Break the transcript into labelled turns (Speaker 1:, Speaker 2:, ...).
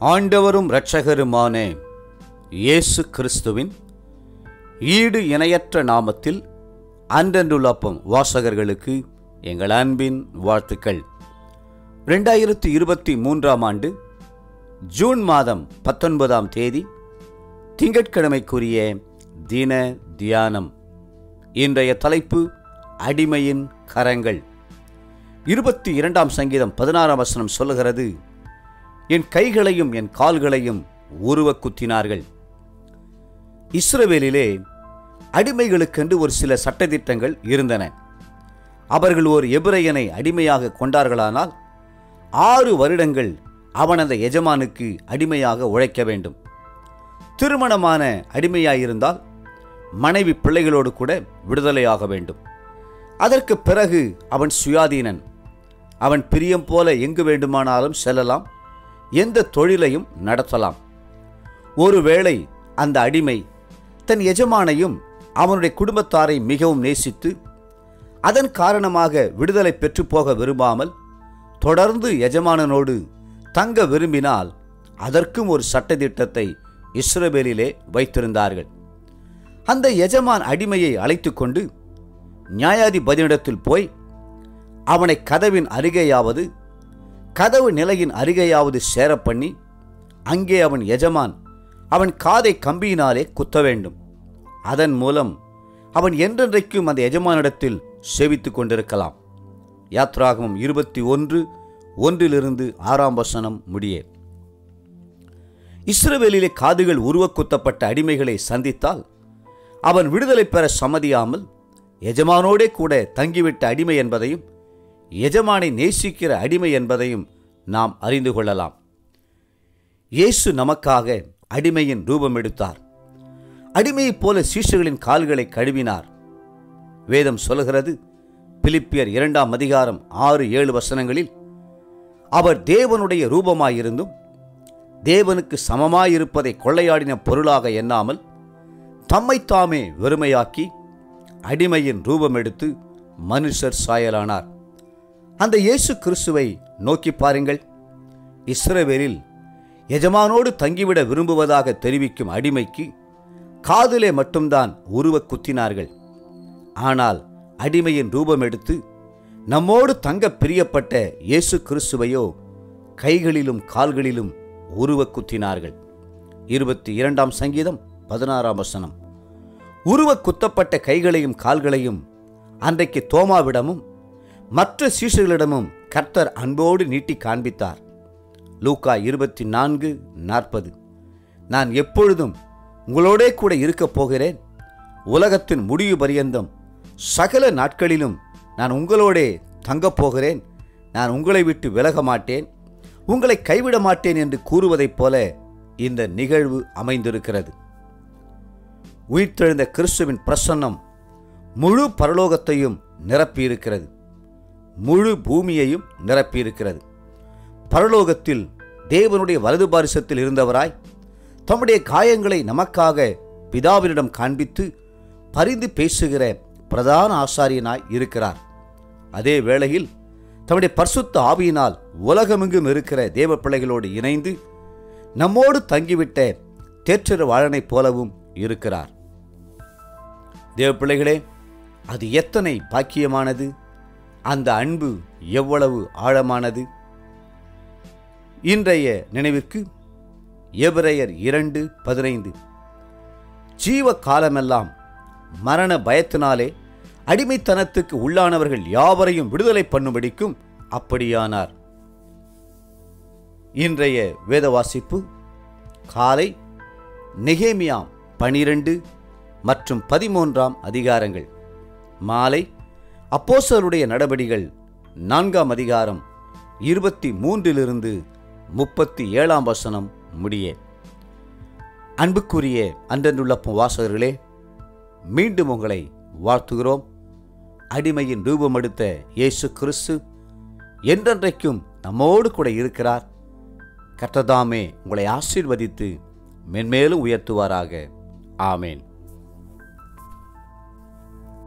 Speaker 1: ஆண்டவரும் இரட்சகருமான இயேசு கிறிஸ்துவின் ஈடு இணையற்ற நாமத்தில் அன்டன்டுல்லாப்பம் வாசகர்களுக்கு எங்கள் அன்பின் வாழ்த்துக்கள். 2023 ஆண்டு ஜூன் மாதம் 19ஆம் தேதி திங்கட்கிழமைக்குரிய தின தியானம். இன்றைய தலைப்பு அடிமையின் கரங்கள். 22ஆம் சங்கீதம் 16ஆம் வசனம் சொல்லுகிறது, என் கைகளையும் என் கால்களையும் உருவ குத்தினார்கள். இஸ்ரவேலிலே அடிமைகளுக்கென்று ஒரு சில சட்டதிட்டங்கள் இருந்தன. அவர்கள் ஒரு எபிரெயனை அடிமையாக கொண்டார்களானால் 6 வருடங்கள் அவன் அந்த எஜமானுக்கு அடிமையாக உழைக்க வேண்டும். திருமணமான அடிமையாயிருந்தால் மனைவி பிள்ளைகளோடு கூட விடுதலையாக வேண்டும். அதற்கு பிறகு அவன் சுயாதீனன். அவன் பிரியம் போல எங்கு வேண்டுமானாலும் செல்லலாம், எந்த தொழிலையும் நடத்தலாம். ஒருவேளை அந்த அடிமை தன் எஜமானையும் அவனுடைய குடும்பத்தாரை மிகவும் நேசித்து அதன் காரணமாக விடுதலை பெற்று போக விரும்பாமல் தொடர்ந்து எஜமானனோடு தங்க விரும்பினால் அதற்கும் ஒரு சட்டதிட்டத்தை இஸ்ரவேலிலே வைத்திருந்தார்கள். அந்த எஜமான் அடிமையை அழைத்து கொண்டு நியாயாதிபதியிடத்தில் போய் அவனை கதவின் அருகேயாவது கதவு நிலையின் அருகேயாவது சேர பண்ணி அங்கே அவன் எஜமான் அவன் காதை கம்பியினாலே குத்த வேண்டும். அதன் மூலம் அவன் என்றென்றைக்கும் அந்த எஜமானிடத்தில் சேவித்து கொண்டிருக்கலாம். யாத்ராகமம் 21:1 6ஆம் வசனம் முடிய. இஸ்ரவேலிலே காதுகள் உருவ குத்தப்பட்ட அடிமைகளை சந்தித்தால் அவன் விடுதலை பெற சம்மதியாமல் எஜமானோடே கூட தங்கிவிட்ட அடிமை என்பதையும் எஜமானை நேசிக்கிற அடிமை என்பதையும் நாம் அறிந்து கொள்ளலாம். இயேசு நமக்காக அடிமையின் ரூபம் எடுத்தார். அடிமையைப் போல சீஷர்களின் கால்களை கழுவினார். வேதம் சொல்கிறது, பிலிப்பியர் 2ஆம் அதிகாரம் 6-7 வசனங்களில், அவர் தேவனுடைய ரூபமாயிருந்தும் தேவனுக்கு சமமாயிருப்பதை கொள்ளையாடின பொருளாக எண்ணாமல் தம்மைத்தாமே வெறுமையாக்கி அடிமையின் ரூபம் எடுத்து மனுஷர் சாயலானார். அந்த இயேசு கிறிஸ்துவை நோக்கி பாருங்கள். இஸ்ரவேலில் எஜமானோடு தங்கிவிட விரும்புவதாக தெரிவிக்கும் அடிமைக்கு காதிலே மட்டும்தான் உருவ குத்தினார்கள். ஆனால் அடிமையின் ரூபம் எடுத்து நம்மோடு தங்க பிரியப்பட்ட இயேசு கிறிஸ்துவையோ கைகளிலும் கால்களிலும் உருவ குத்தினார்கள். 22ஆம் சங்கீதம் 16ஆம் வசனம். உருவ குத்தப்பட்ட கைகளையும் கால்களையும் அன்றைக்கு தோமாவிடமும் மற்ற சீஷர்களிடமும் கர்த்தர் அன்போடு நீட்டி காண்பித்தார். லூக்கா 24:40. நான் எப்பொழுதும் உங்களோடே கூட இருக்கப் போகிறேன், உலகத்தின் முடிவு பரியந்தம் சகல நாட்களிலும் நான் உங்களோடே தங்கப் போகிறேன், நான் உங்களை விட்டு விலக மாட்டேன், உங்களை கைவிட மாட்டேன் என்று கூறுவதைப் போல இந்த நிகழ்வு அமைந்திருக்கிறது. உயிர்த்தெழுந்த கிறிஸ்துவின் பிரசன்னம் முழு பரலோகத்தையும் நிரப்பியிருக்கிறது, முழு பூமியையும் நிரப்பியிருக்கிறது. பரலோகத்தில் தேவனுடைய வலது பாரிசத்தில் இருந்தவராய் தம்முடைய காயங்களை நமக்காக பிதாவினிடம் காண்பித்து பரிந்து பேசுகிற பிரதான ஆசாரியனாய் இருக்கிறார். அதே வேளையில் தம்முடைய பரிசுத்த ஆவியினால் உலகமெங்கும் இருக்கிற தேவ பிள்ளைகளோடு இணைந்து நம்மோடு தங்கிவிட்ட தேற்றரவாளனைப் போலவும் இருக்கிறார். தேவ பிள்ளைகளே, அது எத்தனை பாக்கியமானது! அந்த அன்பு எவ்வளவு ஆழமானது! இன்றைய நினைவிற்கு எபிரெயர் 2:15. ஜீவ காலமெல்லாம் மரண பயத்தினாலே அடிமைத்தனத்துக்கு உள்ளானவர்கள் யாவரையும் விடுதலை பண்ணும்படிக்கும் அப்படியானார். இன்றைய வேத வாசிப்பு காலை நெகேமியா 12 மற்றும் 13ஆம் அதிகாரங்கள், மாலை அப்போஸ்தலருடைய நடபடிகள் 4ஆம் அதிகாரம் 23-37ஆம் வசனம் முடிய. அன்புக்குரிய அன்டன்டுல்லாப்பம் வாசகர்களே, மீண்டும் உங்களை வாழ்த்துகிறோம். அடிமையின் ரூபமெடுத்த இயேசு கிறிஸ்து என்றென்றைக்கும் நம்மோடு கூட இருக்கிறார். கர்த்தர் தாமே உங்களை ஆசீர்வதித்து மென்மேலும் உயர்த்துவாராக. ஆமேன்.